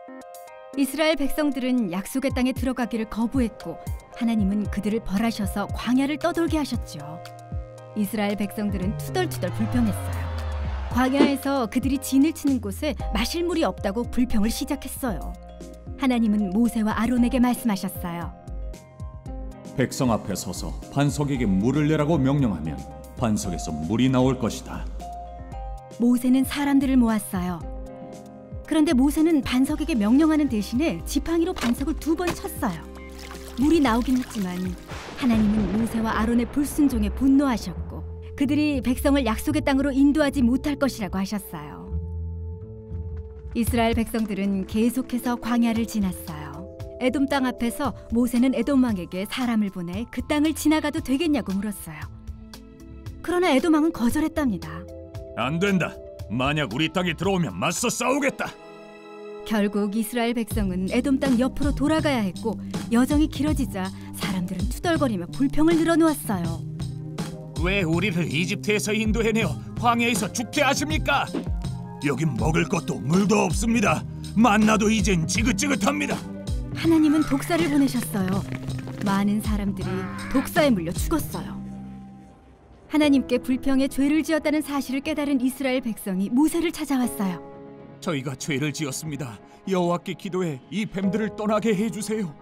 이스라엘 백성들은 약속의 땅에 들어가기를 거부했고 하나님은 그들을 벌하셔서 광야를 떠돌게 하셨죠. 이스라엘 백성들은 투덜투덜 불평했어요. 광야에서 그들이 진을 치는 곳에 마실 물이 없다고 불평을 시작했어요. 하나님은 모세와 아론에게 말씀하셨어요. 백성 앞에 서서 반석에게 물을 내라고 명령하면 반석에서 물이 나올 것이다. 모세는 사람들을 모았어요. 그런데 모세는 반석에게 명령하는 대신에 지팡이로 반석을 2번 쳤어요. 물이 나오긴 했지만 하나님은 모세와 아론의 불순종에 분노하셨고 그들이 백성을 약속의 땅으로 인도하지 못할 것이라고 하셨어요. 이스라엘 백성들은 계속해서 광야를 지났어요. 에돔 땅 앞에서 모세는 에돔 왕에게 사람을 보내 그 땅을 지나가도 되겠냐고 물었어요. 그러나 에돔 왕은 거절했답니다. 안 된다. 만약 우리 땅에 들어오면 맞서 싸우겠다. 결국 이스라엘 백성은 에돔 땅 옆으로 돌아가야 했고 여정이 길어지자 사람들은 투덜거리며 불평을 늘어놓았어요. 왜 우리를 이집트에서 인도해내어 광야에서 죽게 하십니까? 여긴 먹을 것도 물도 없습니다. 만나도 이젠 지긋지긋합니다. 하나님은 독사를 보내셨어요. 많은 사람들이 독사에 물려 죽었어요. 하나님께 불평에 죄를 지었다는 사실을 깨달은 이스라엘 백성이 모세를 찾아왔어요. 저희가 죄를 지었습니다. 여호와께 기도해 이 뱀들을 떠나게 해주세요.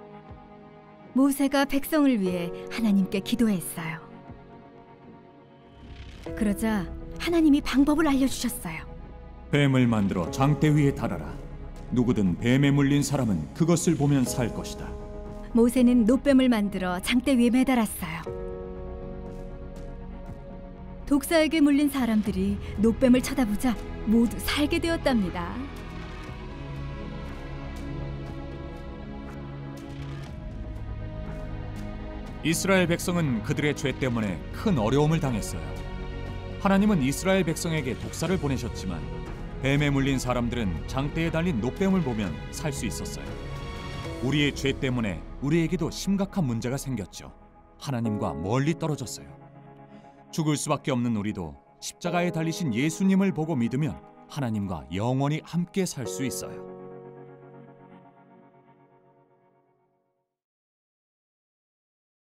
모세가 백성을 위해 하나님께 기도했어요. 그러자 하나님이 방법을 알려주셨어요. 뱀을 만들어 장대 위에 달아라. 누구든 뱀에 물린 사람은 그것을 보면 살 것이다. 모세는 노뱀을 만들어 장대 위에 매달았어요. 독사에게 물린 사람들이 노뱀을 쳐다보자 모두 살게 되었답니다. 이스라엘 백성은 그들의 죄 때문에 큰 어려움을 당했어요. 하나님은 이스라엘 백성에게 독사를 보내셨지만 뱀에 물린 사람들은 장대에 달린 노뱀을 보면 살 수 있었어요. 우리의 죄 때문에 우리에게도 심각한 문제가 생겼죠. 하나님과 멀리 떨어졌어요. 죽을 수밖에 없는 우리도 십자가에 달리신 예수님을 보고 믿으면 하나님과 영원히 함께 살 수 있어요.